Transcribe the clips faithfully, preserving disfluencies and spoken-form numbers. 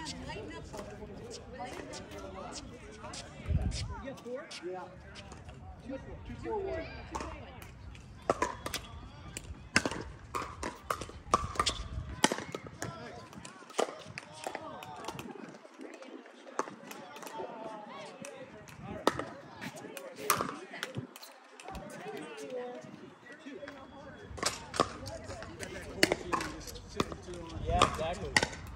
You got four? Yeah. Two, two, four, one. Yeah, exactly.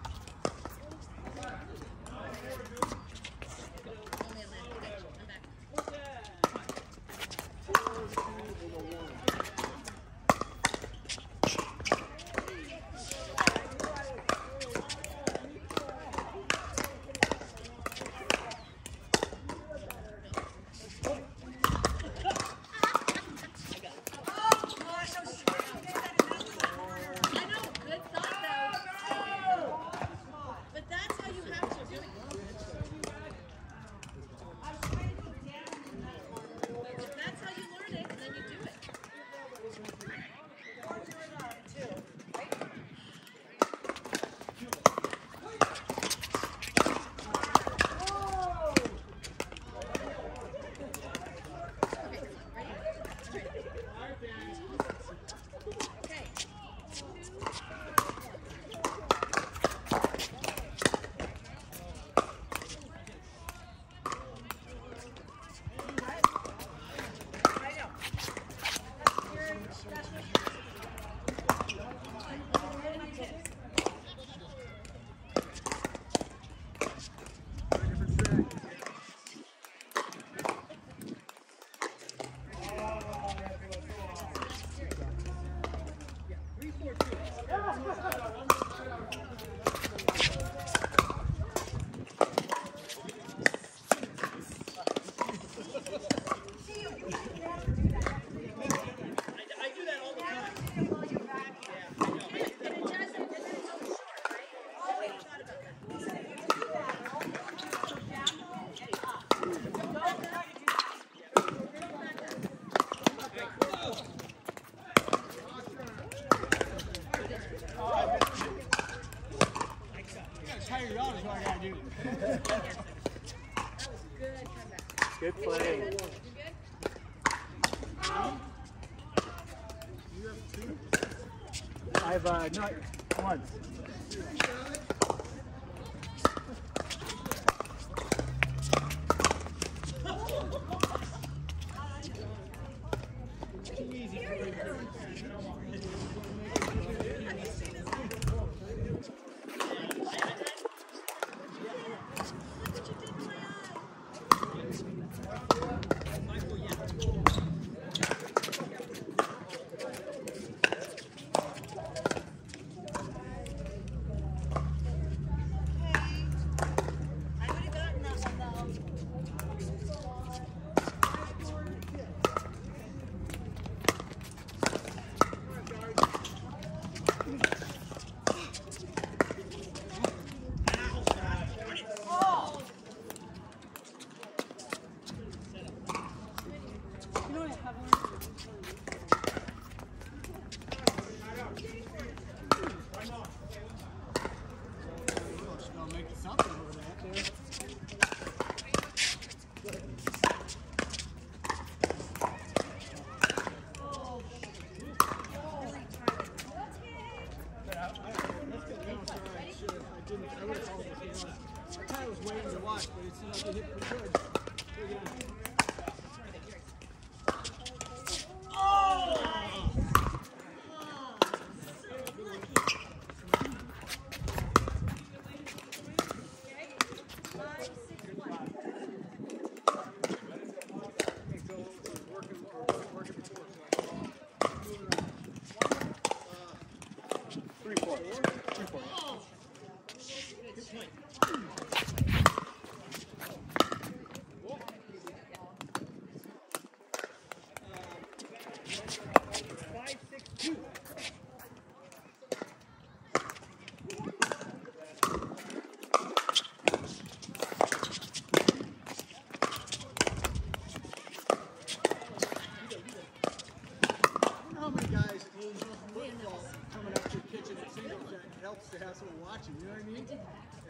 Good play. I have uh, not once.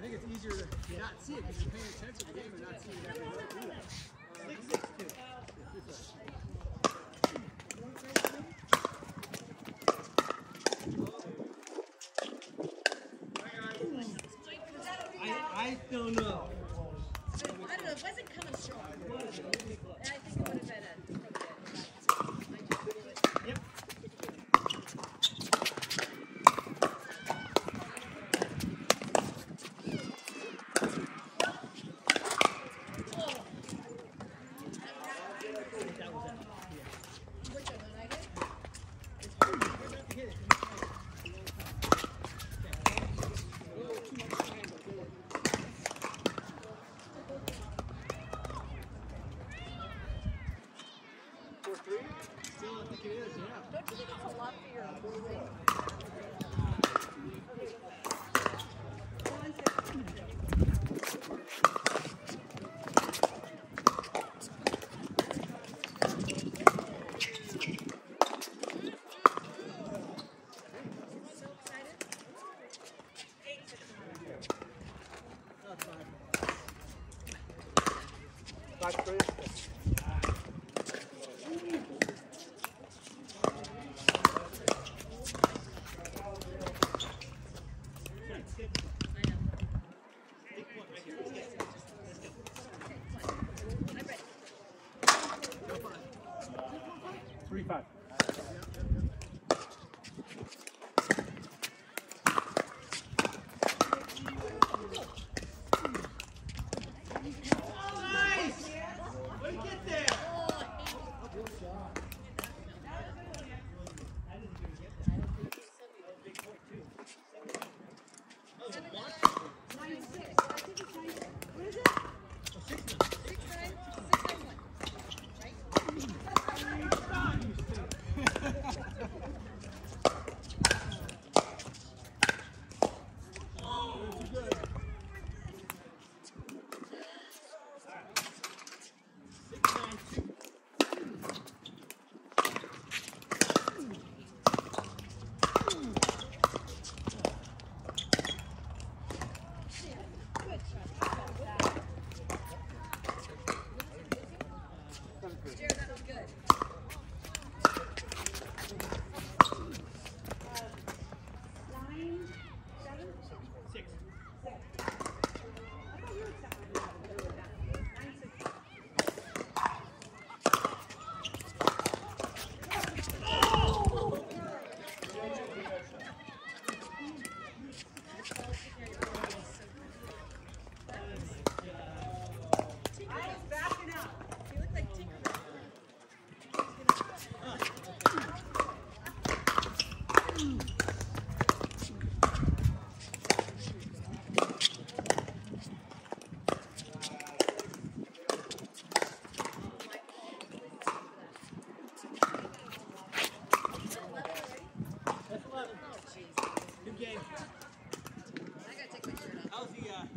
think it's easier to not see it because you're paying attention to the game and not seeing it every way do that. Six, six, two. I, I don't know. I don't know, it wasn't coming strong. And I think it would have been a Yep. Which one did I get? Four three? Still, I think it is, yeah. Don't you think it's a lot for your thing? So excited. Five three? I know. I'm ready. Three five. Nice! Way to get there! Jared, that was good. Six. You look like Tinker. That's eleven. Good game. I gotta take my shirt off. How's the, uh...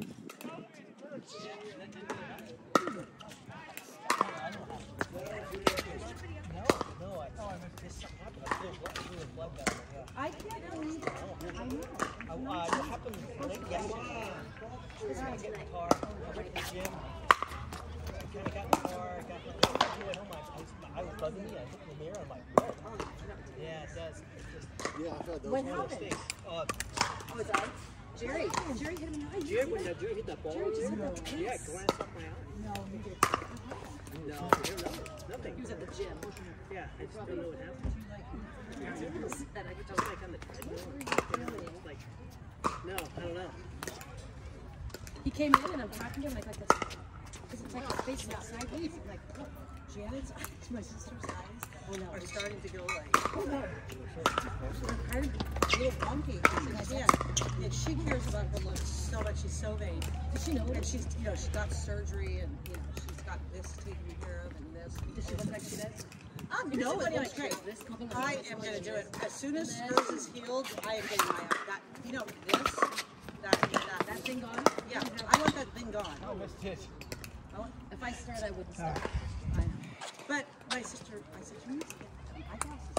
No, no, I thought I missed this. Something happened. I feel blood, I feel blood down there, yeah. I can't believe it. I know. I, uh, what happened late yesterday? I was gonna get in the car. I went to the gym. I kind of got in the car. I got my I went home. I, I, was, I was bugging me. I looked in the mirror. I'm like, what? Yeah, it does. It's just Yeah, I've had those. When one of those happened? things. Uh, Oh, it's I? Jerry. Jerry hit him in the eye. Jerry, when uh, Jerry hit that ball, Jerry just Jerry, hit the yeah, face. glanced off my eye. No, he did. No, nothing. Nothing. He was at the gym. Yeah, I just don't know what happened. And I could I was like on the treadmill. Like, no, I don't know. He came in and I'm talking to him like, like this. Because it's like his face is sideways. Like, oh, Janet's eyes, my sister's eyes. Oh no. Are starting to go like. Oh no. They're kind of a little bumpy. And I can't. And she cares about her looks so much. She's so vain. Does she know? And she's, you know, she's got surgery and, you know, she's got this taken care of and this. Does she look like she does? Um, you know, it looks great. I am going to do it. As soon as hers is healed, I am getting my, that, you know, this, that, that, that thing gone. Yeah, I want that thing gone. I missed it. I want, if I start, I wouldn't start. I know. But my sister, I said, you need to get eyeglasses.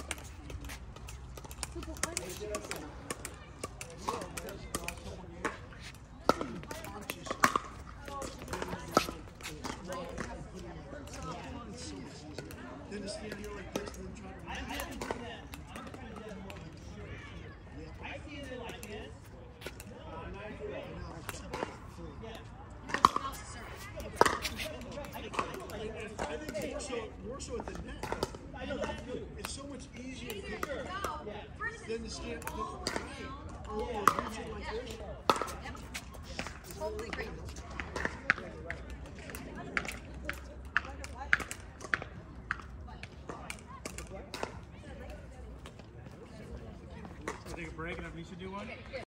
So, but why did she do that? more so at the net. I know that's good. It's so much easier to get No. First than the stand. Than, right. Or or reaching like this. Yep. Totally agree. Take a break and have Misha do one.